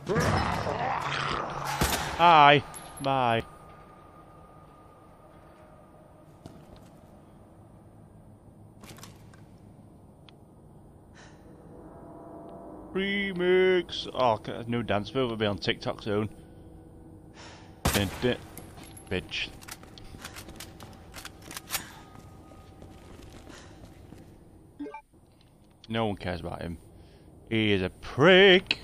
Hi. Bye. Remix. Oh, a new dance move will be on TikTok soon. Bitch. No one cares about him. He is a prick.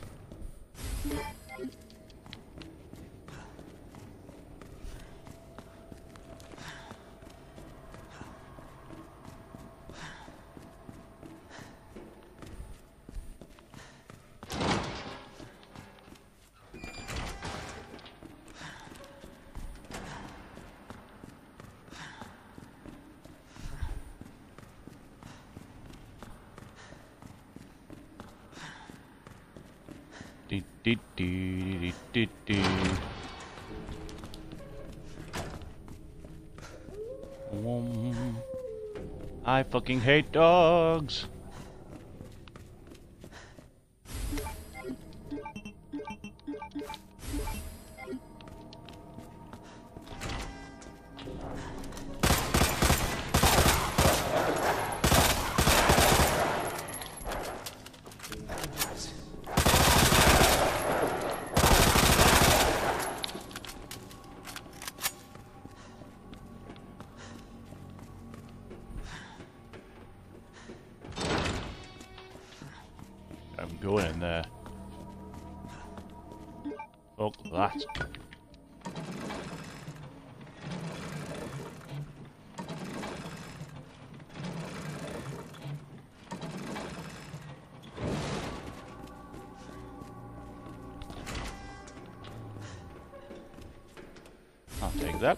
I fucking hate dogs. I'm going in there. Fuck that. I'll take that.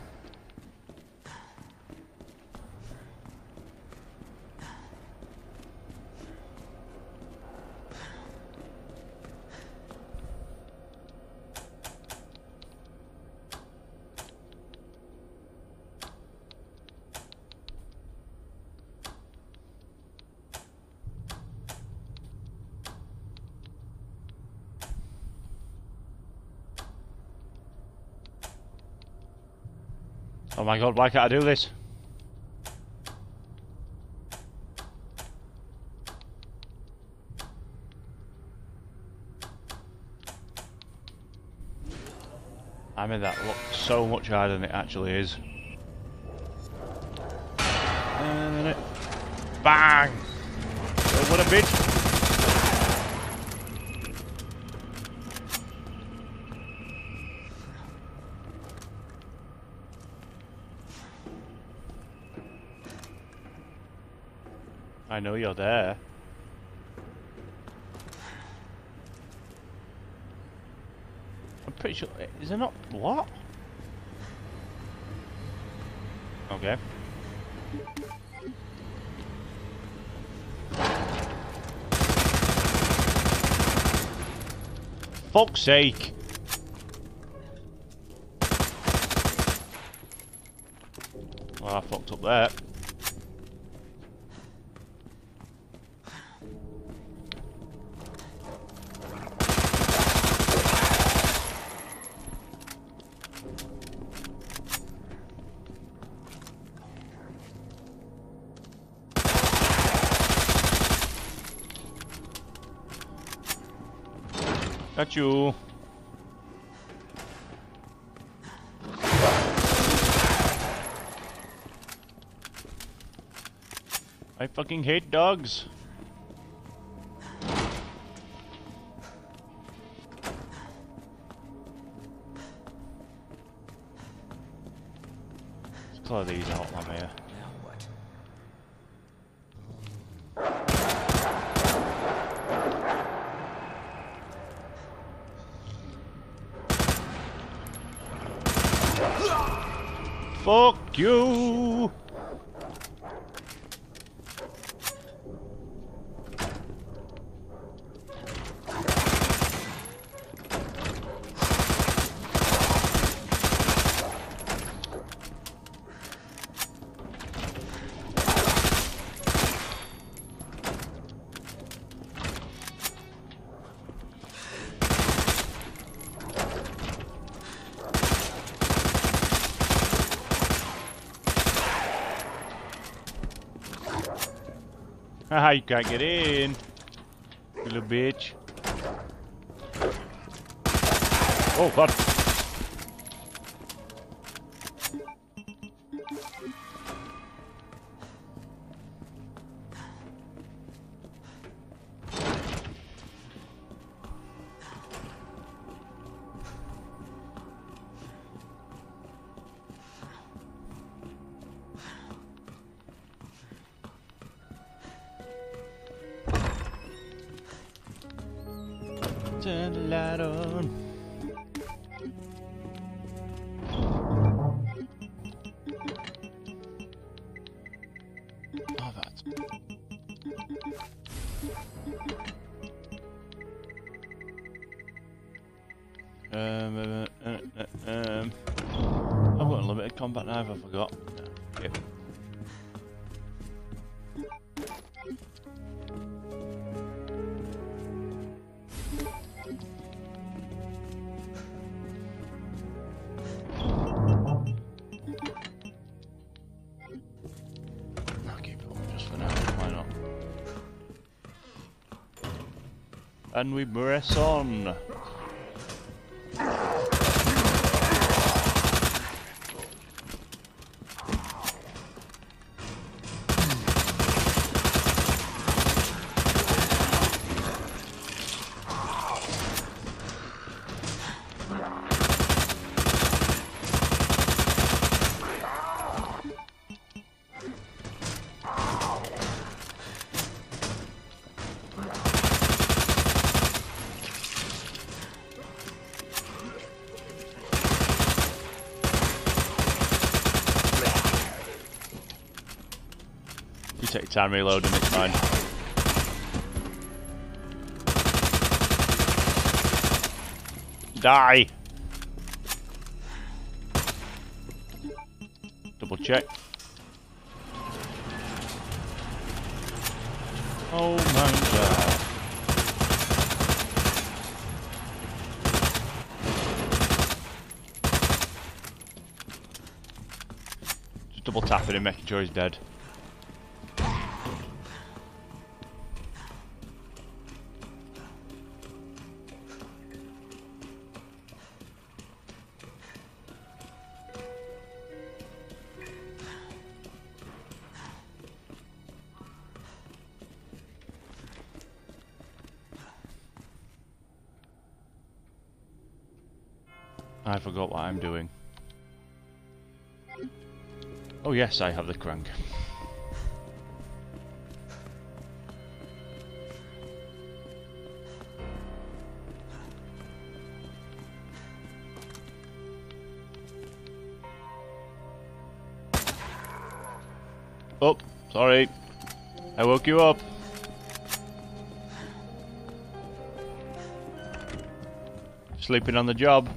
Oh my god, why can't I do this? I made that look so much harder than it actually is. Bang! Oh, what a bitch! I know you're there. I'm pretty sure. Is there not. What? Okay. Fuck's sake! Well, I fucked up there. Got you. I fucking hate dogs. Let's clear these out, man, here. Fuck you! Haha, you can't get in. You little bitch. Oh, God. Turn the light on. Oh, that's... I've got unlimited combat knife, I forgot. No. Yep. I'll keep it on just for now, why not? And we press on. You take your time reloading, it's fine. Die! Double check. Oh my god. Just double tapping him, making sure he's dead. I forgot what I'm doing. Oh yes, I have the crank. Oh, sorry. I woke you up. Sleeping on the job.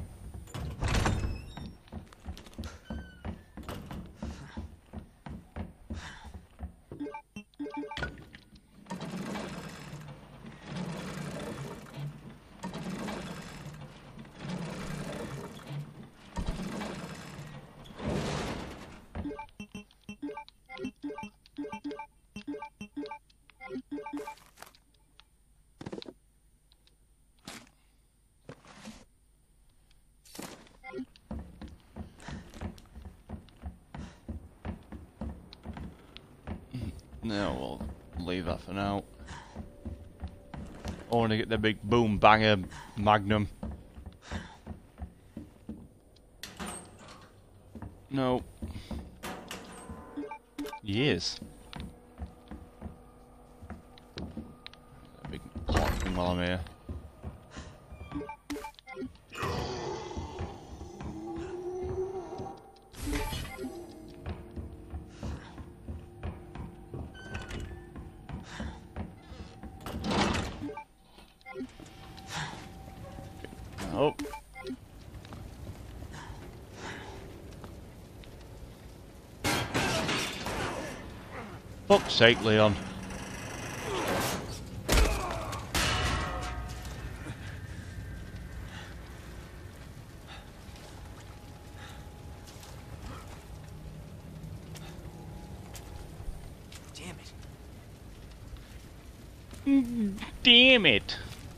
No, we'll leave that for now. I want to get the big boom banger magnum. No. Years. A big clock thing while I'm here. Oh. Fuck's sake, Leon. Damn it. Damn it!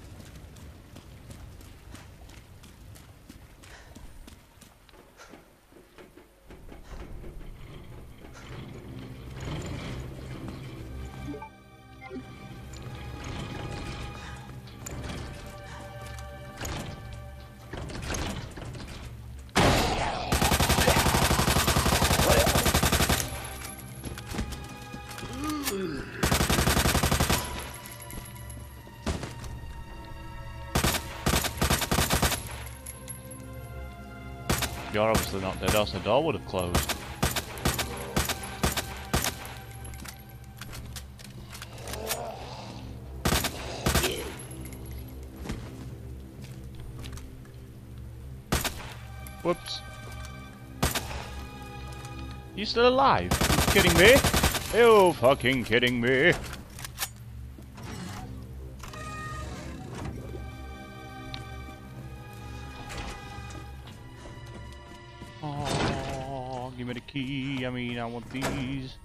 You're obviously not dead, else the door would have closed. Whoops. You still alive? You kidding me? You fucking kidding me? Oh, give me the key. I mean, I want these.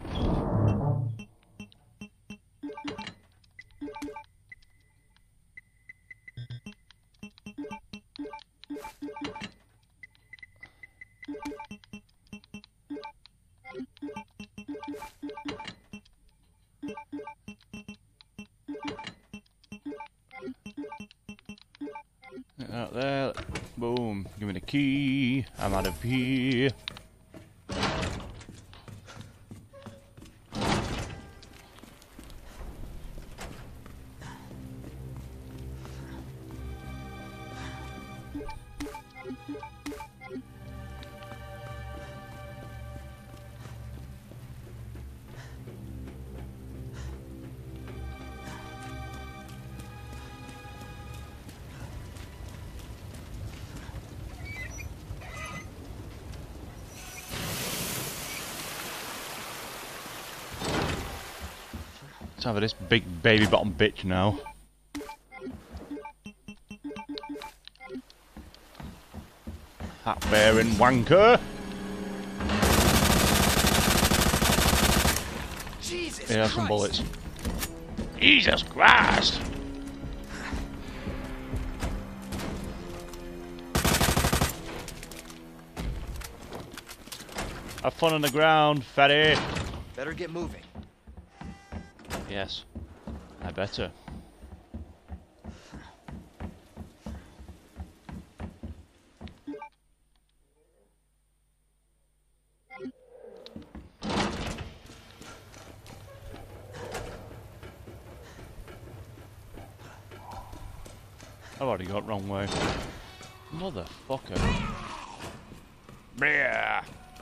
Out there, boom, give me the key, I'm out of here. Let's have this big baby bottom bitch now. Hat bearing wanker. Jesus Yeah, Christ. some bullets. Jesus Christ! Have fun on the ground, fatty. Better get moving. Yes, I better. I've already got wrong way. Motherfucker. Bleh.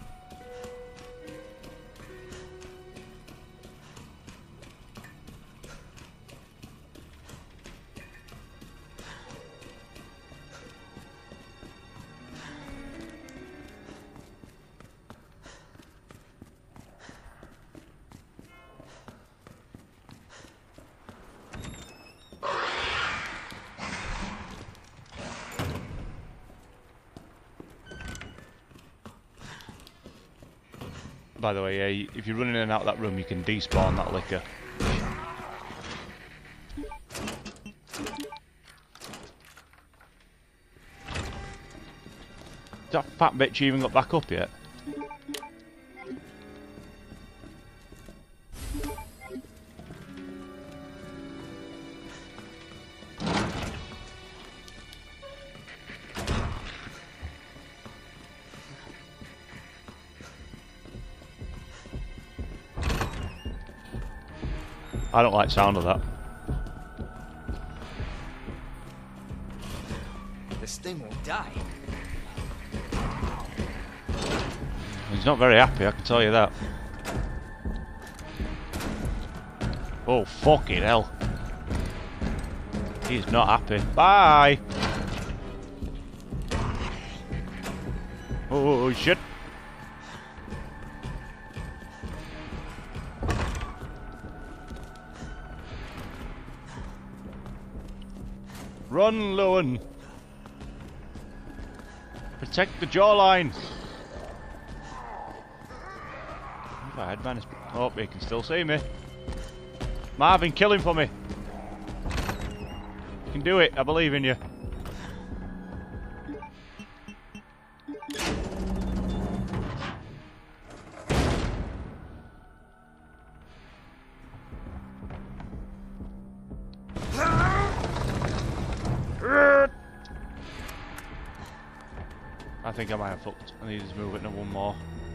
By the way, yeah, if you're running in and out of that room, you can despawn that liquor. That fat bitch even got back up yet? I don't like the sound of that. This thing won't die. He's not very happy, I can tell you that. Oh, fucking hell. He's not happy. Bye! Oh, shit. Run, Lowen! Protect the jawline! Oh, he can still see me. Marvin, kill him for me! can do it. I believe in you. I think I might have fucked. I need to move it to one more.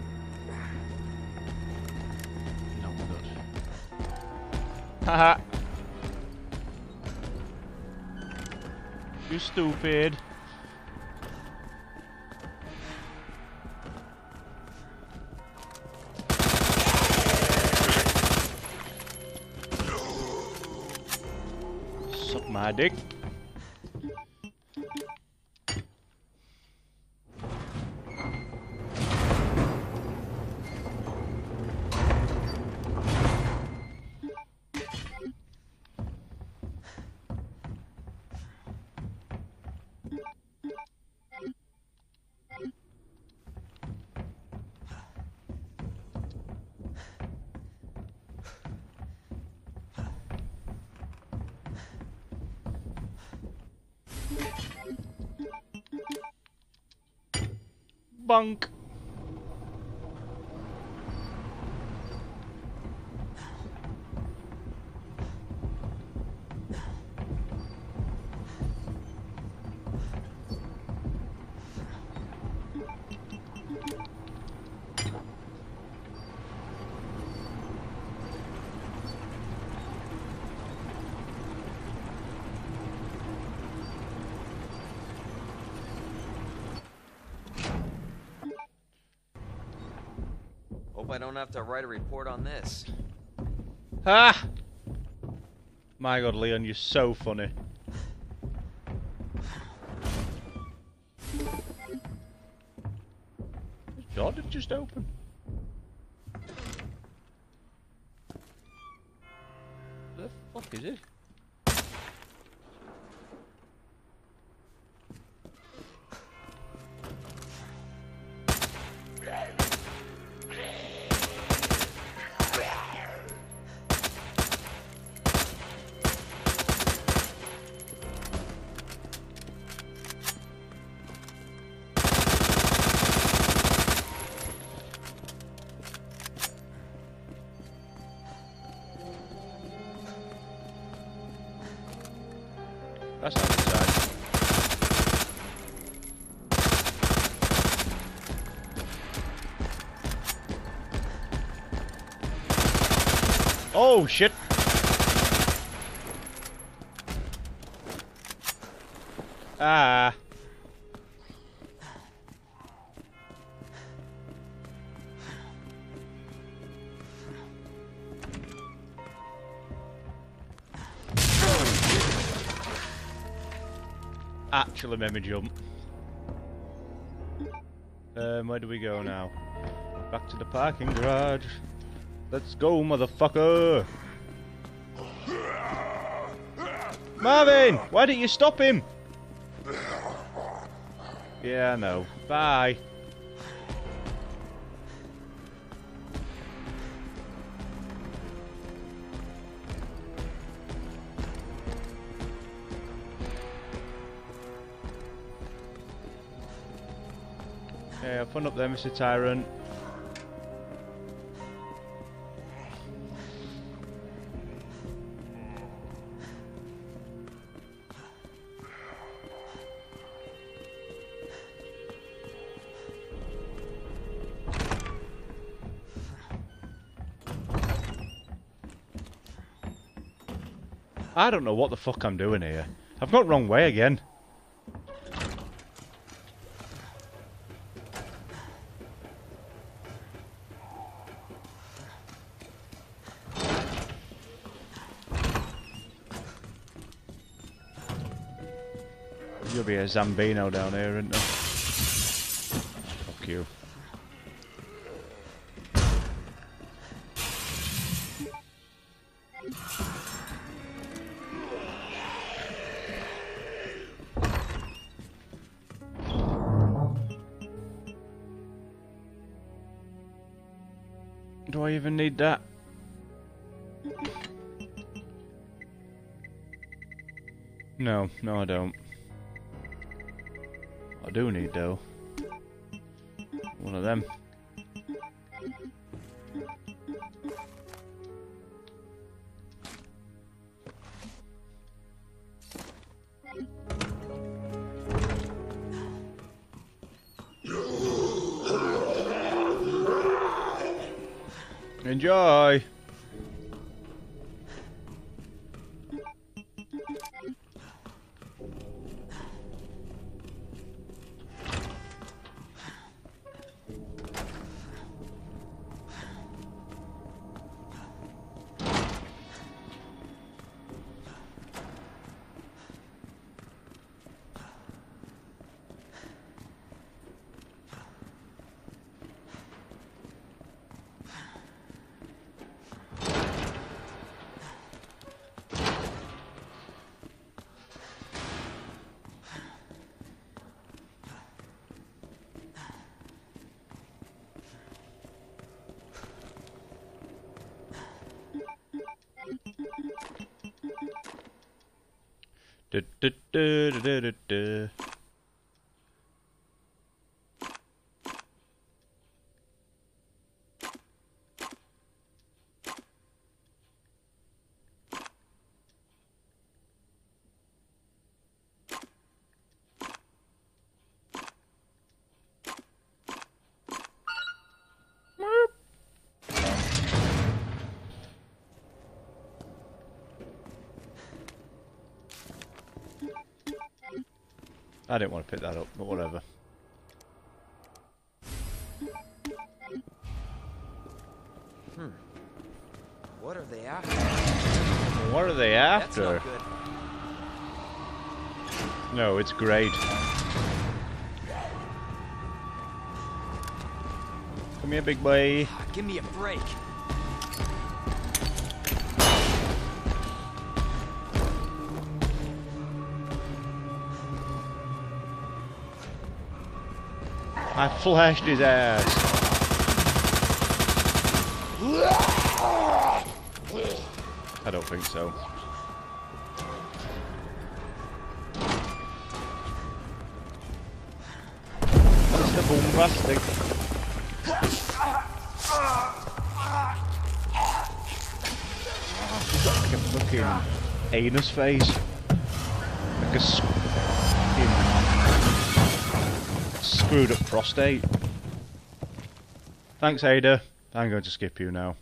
No, we're good. Haha! You stupid. Suck my dick. Bunk. Hope I don't have to write a report on this. Ah! My God, Leon, you're so funny. This door did just open. What the fuck is it? That's not inside. Oh shit! Ah. Actually made me jump. Where do we go now? Back to the parking garage. Let's go, motherfucker! Marvin! Why didn't you stop him? Yeah, I know. Bye. Yeah, have fun up there, Mr. Tyrant. I don't know what the fuck I'm doing here. I've gone wrong way again. You'll be a Zambino down here, isn't there? Fuck you. Do I even need that? No, no I don't. I do need though. One of them. Enjoy! Du, du, du, du, du, du. I didn't want to pick that up, but whatever. What are they after? What are they after? That's not good. No, it's great. Come here, big boy. Give me a break. I flashed his ass. I don't think so. That's the bombastic. Like a fucking anus face. Like a screwed up prostate. Thanks, Ada. I'm going to skip you now.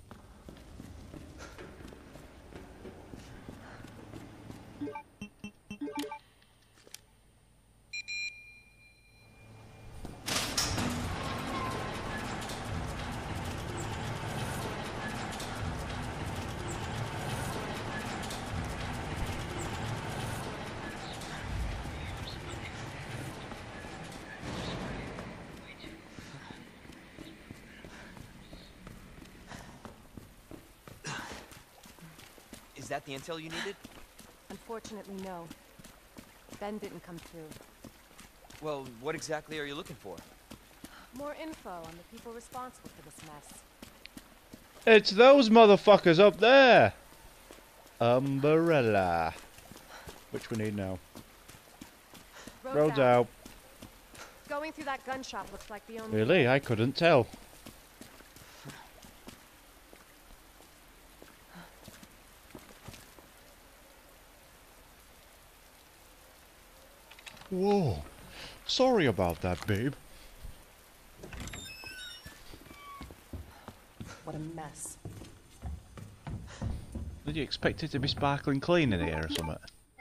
Is that the intel you needed? Unfortunately, no. Ben didn't come through. Well, what exactly are you looking for? More info on the people responsible for this mess. It's those motherfuckers up there! Umbrella. Which we need now. Roads out. Going through that gun shop looks like the only... Really? I couldn't tell. Whoa. Sorry about that, babe. What a mess. Did you expect it to be sparkling clean in here or something?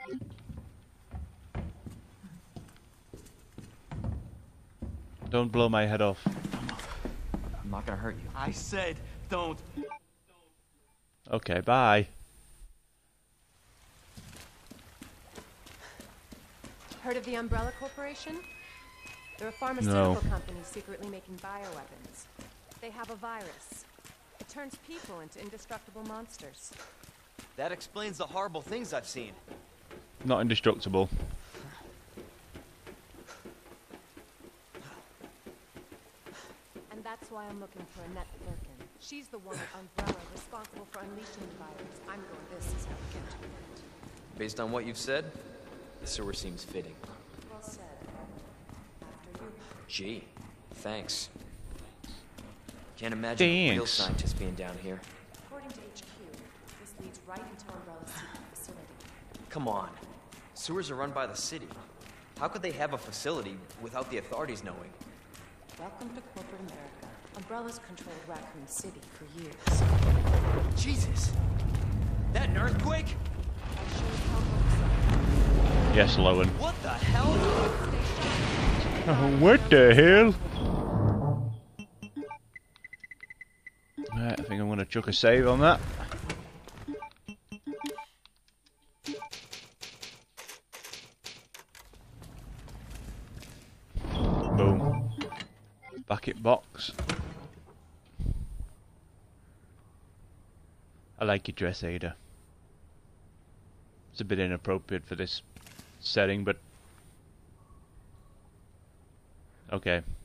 Don't blow my head off. I'm not gonna hurt you. I said don't. Okay, bye. Heard of the Umbrella Corporation? They're a pharmaceutical company secretly making bioweapons. They have a virus. It turns people into indestructible monsters. That explains the horrible things I've seen. Not indestructible. And that's why I'm looking for Annette Birkin. She's the one at Umbrella responsible for unleashing the virus. I'm going. This is how we get to it. Based on what you've said, The sewer seems fitting. Well said. After you. Gee, thanks. Can't imagine a real Thanks. scientist being down here. According to HQ, this leads right into Umbrella's secret facility. Come on. Sewers are run by the city. How could they have a facility without the authorities knowing? Welcome to corporate America. Umbrella's controlled Raccoon City for years. Jesus! That an earthquake? I sure as hell hope so. Yes, Lowen. What the hell? What the hell? Right, I think I'm gonna chuck a save on that. Boom. Bucket box. I like your dress, Ada. It's a bit inappropriate for this setting, but okay.